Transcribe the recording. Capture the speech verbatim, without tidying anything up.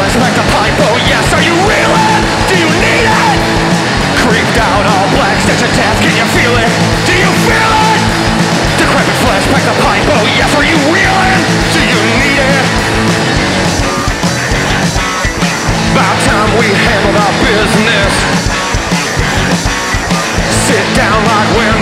flesh, back the pipe, oh yes, are you reeling? Do you need it? Creeped out, all black, stench of death, can you feel it? Do you feel it? Decrepit flesh, back the pipe, oh yes, are you reeling? Do you need it? About time we handled our business. Sit down like we're